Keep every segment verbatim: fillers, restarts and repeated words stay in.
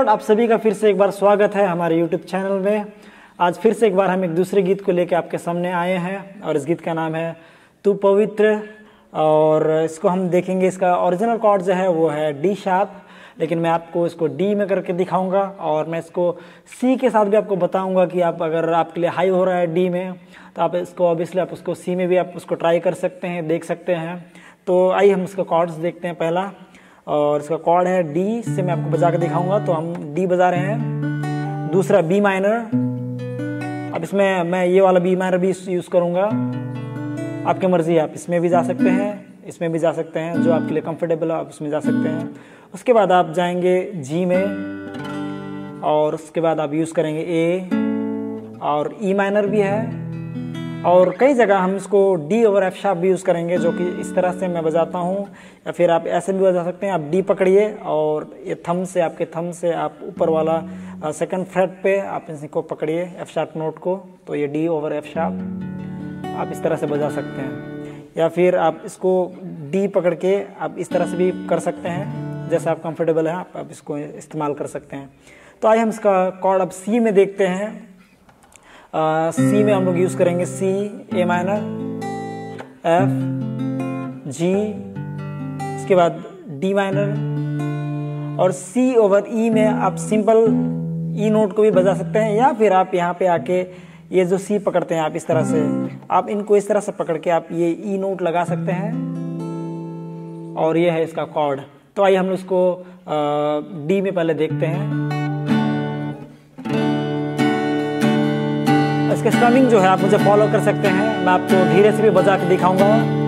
आप सभी का फिर से एक बार स्वागत है हमारे यूट्यूब चैनल में। आज फिर से एक बार हम एक दूसरे गीत को लेकर आपके सामने आए हैं और इस गीत का नाम है तू पवित्र। और इसको हम देखेंगे, इसका ओरिजिनल कॉर्ड जो है वो है डी शार्प, लेकिन मैं आपको इसको डी में करके दिखाऊंगा और मैं इसको सी के साथ भी आपको बताऊंगा कि आप अगर आपके लिए हाई हो रहा है डी में तो आप इसको ऑब्वियसली आप उसको सी में भी आप उसको ट्राई कर सकते हैं, देख सकते हैं। तो आइए हम इसका कॉर्ड्स देखते हैं पहला, और इसका कॉर्ड है डी से मैं आपको बजा के दिखाऊंगा। तो हम डी बजा रहे हैं। दूसरा बी माइनर, अब इसमें मैं ये वाला बी माइनर भी यूज करूंगा, आपकी मर्जी है, आप इसमें भी जा सकते हैं, इसमें भी जा सकते हैं, जो आपके लिए कंफर्टेबल है आप उसमें जा सकते हैं। उसके बाद आप जाएंगे जी में और उसके बाद आप यूज करेंगे ए, और ई माइनर भी है, और कई जगह हम इसको डी ओवर एफ शार्प भी यूज़ करेंगे, जो कि इस तरह से मैं बजाता हूँ, या फिर आप ऐसे भी बजा सकते हैं। आप डी पकड़िए और ये थंब से, आपके थंब से आप ऊपर वाला सेकंड फ्रेट पे आप इसको पकड़िए एफ शार्प नोट को, तो ये डी ओवर एफ शार्प आप इस तरह से बजा सकते हैं। या फिर आप इसको डी पकड़ के आप इस तरह से भी कर सकते हैं, जैसा आप कंफर्टेबल है आप, आप इसको इस्तेमाल कर सकते हैं। तो आइए हम इसका कॉर्ड अब सी में देखते हैं। सी uh, में हम लोग यूज करेंगे सी, ए माइनर, एफ, जी, इसके बाद डी माइनर, और सी ओवर ई में आप सिंपल ई नोट को भी बजा सकते हैं, या फिर आप यहाँ पे आके ये जो सी पकड़ते हैं आप इस तरह से, आप इनको इस तरह से पकड़ के आप ये ई नोट लगा सकते हैं, और ये है इसका कॉर्ड। तो आइए हम इसको डी में पहले देखते हैं। इसका स्ट्रमिंग जो है आप मुझे फॉलो कर सकते हैं, मैं आपको धीरे से भी बजा के दिखाऊंगा।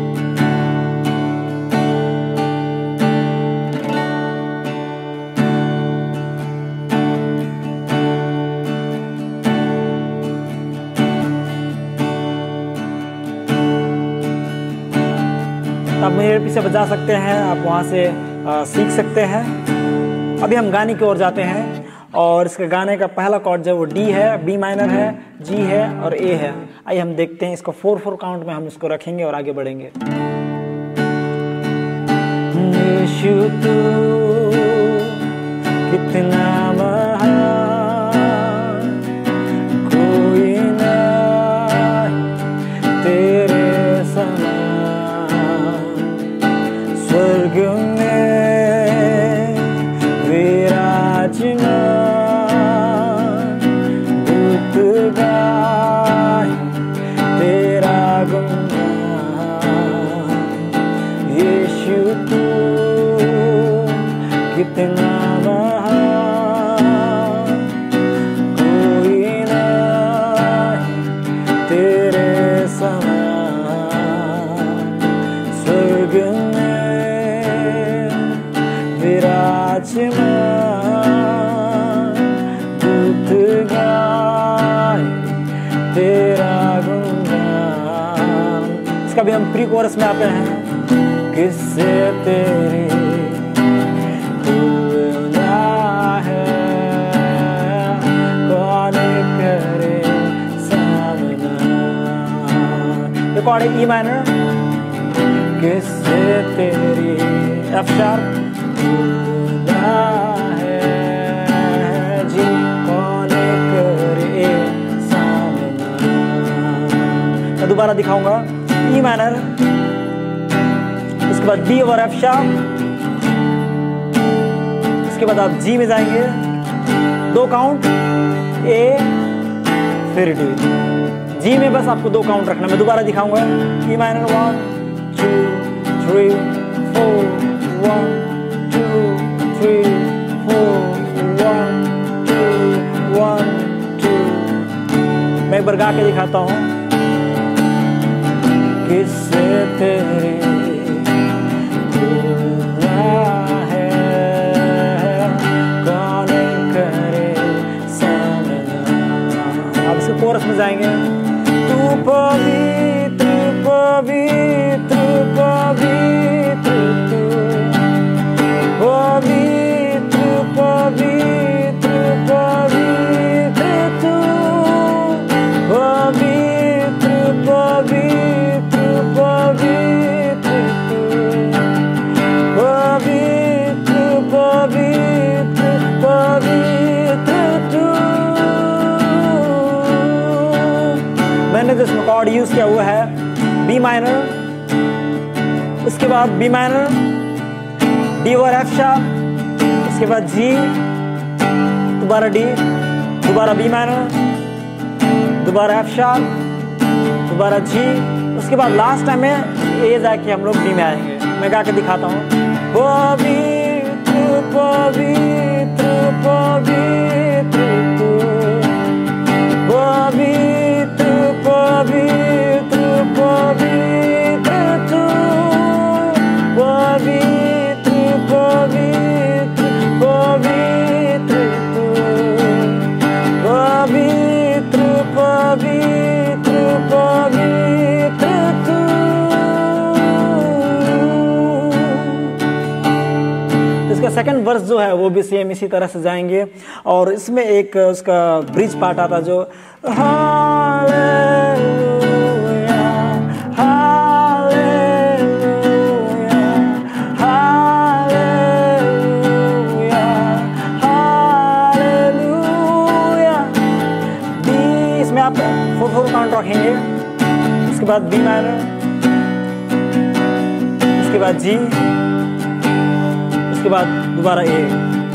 आप मेरे पीछे बजा सकते हैं, आप वहां से आ, सीख सकते हैं। अभी हम गाने की ओर जाते हैं, और इसके गाने का पहला कॉर्ड जो वो डी है, बी माइनर है, जी है और ए है। आइए हम देखते हैं, इसको फोर फोर काउंट में हम इसको रखेंगे और आगे बढ़ेंगे। यीशु तू कितना महान, कोई नहीं तेरे समान, स्वर्ग में विराजमान, तेरा गुणगान। यीशु तू कितना महान, कोई नहीं तेरे समान, स्वर्ग में विराजमान, दूत गाए तेरा गुणगान। इसका भी हम प्री कोरस में आते हैं। किससे तेरी तुलना है, कौन करे सामना। ये कॉर्ड है ई माइनर, किससे तेरी एफ शार्प तुलना है, जी कौन करे सामना। मैं दोबारा दिखाऊंगा, ई माइनर, इसके बाद डी ओवर एफ शार्प, इसके बाद आप जी में जाएंगे, दो काउंट, ए फिर डी। जी में बस आपको दो काउंट रखना, मैं दोबारा दिखाऊंगा। E minor one two three four, one two three four, one two one two. मैं एक बार गा के दिखाता हूँ। किससे तेरी तुलना है, कौन करे सामना। अब इसके कोरस में जाएंगे। तू पवित्र पवित्र पवित्र तू, पवित्र पवित्र पवित्र तू, पवित्र पवित्र पवित्र तू, पवित्र पवित्र पवित्र यूज किया हुआ है बी माइनर, उसके बाद बी माइनर, डी और एफ शार्प, उसके बाद जी, दोबारा डी, दोबारा बी माइनर, दोबारा एफ शार्प, दोबारा जी, उसके बाद लास्ट टाइम में ए जाके हम लोग डी में आएंगे। मैं गा के दिखाता हूँ। पवित्र पवित्र पवित्र तू, पवित्र पवित्र पवित्र तू, पवित्र पवित्र पवित्र तू, पवित्र पवित्र पवित्र तू। इसका सेकंड वर्स जो है वो भी सेम इसी तरह से जाएंगे और इसमें एक उसका ब्रिज पार्ट आता जो फोर फोर काउंट रखेंगे, उसके बाद बी माइनर, उसके बाद जी, उसके बाद दोबारा ए।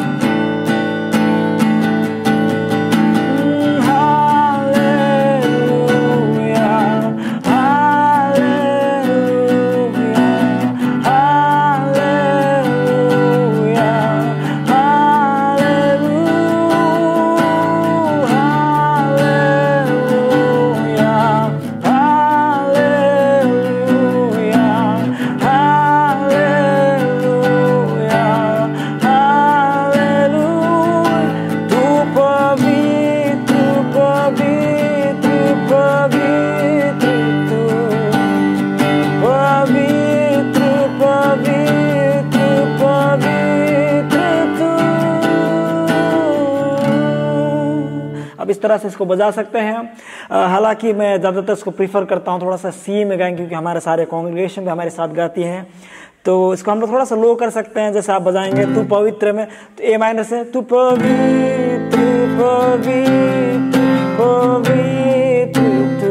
अब इस तरह से इसको बजा सकते हैं। हालांकि मैं ज़्यादातर इसको प्रीफर करता हूँ थोड़ा सा सी में गाएं क्योंकि हमारे सारे कॉन्ग्रेगेशन भी हमारे साथ गाती हैं, तो इसको हम लोग थोड़ा सा लो कर सकते हैं। जैसे आप बजाएंगे तू पवित्र में तो ए माइनर से तू पवित्र पवित्र पवित्र तू,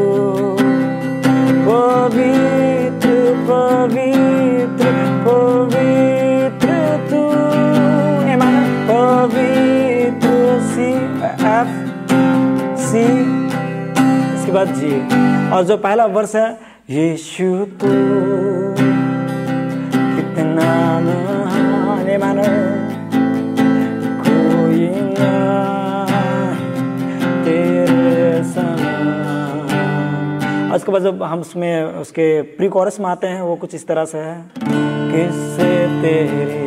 पवित्र पवित्र पवित्र तू, ए माइनर पवित्र सी एफ सी, इसके बाद जी। और जो पहला वर्स है यीशु तू कितना महान मानो कोई नहीं तेरे समान। और उसके बाद जब हम उसमें उसके प्री कोरस में आते हैं वो कुछ इस तरह से है किससे तेरी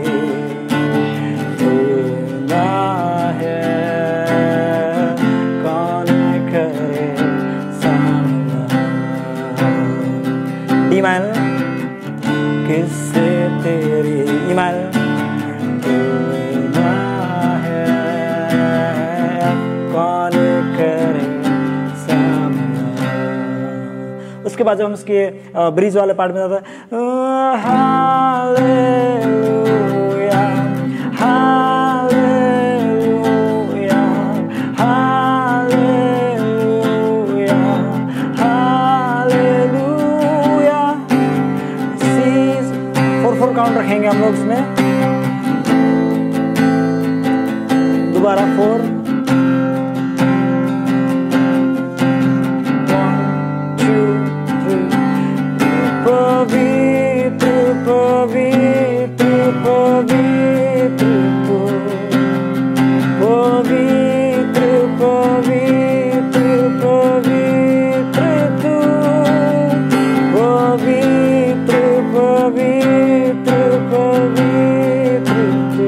डी माइनर, किससे तेरी ई माइनर है कौन करे सामना। उसके बाद जब हम उसके ब्रिज वाले पार्ट में जाता है hallelujah hallelujah hallelujah hallelujah. Four four count रखेंगे हम लोग इसमें, दोबारा फोर, वन टू थ्री। पवित्र पवित्र पवित्र तू, पवित्र पवित्र पवित्र तू, पवित्र पवित्र पवित्र तू,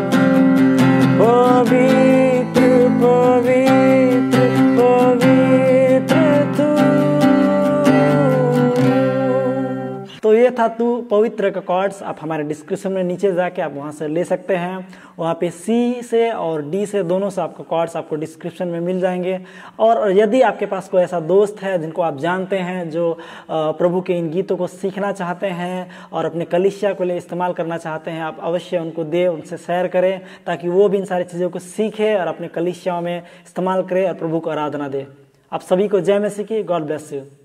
पवित्र पवित्र पवित्र तू। तो ये था तू पवित्र का कॉर्ड्स। आप हमारे डिस्क्रिप्शन में नीचे जाके आप वहाँ से ले सकते हैं। वहाँ पे सी से और डी से दोनों से आपको कॉर्ड्स आपको डिस्क्रिप्शन में मिल जाएंगे। और यदि आपके पास कोई ऐसा दोस्त है जिनको आप जानते हैं जो प्रभु के इन गीतों को सीखना चाहते हैं और अपने कलीसिया को लिए इस्तेमाल करना चाहते हैं, आप अवश्य उनको दे, उनसे शेयर करें ताकि वो भी इन सारी चीज़ों को सीखे और अपने कलीसियाओं में इस्तेमाल करे और प्रभु को आराधना दे। आप सभी को जय मसीह की। God bless you.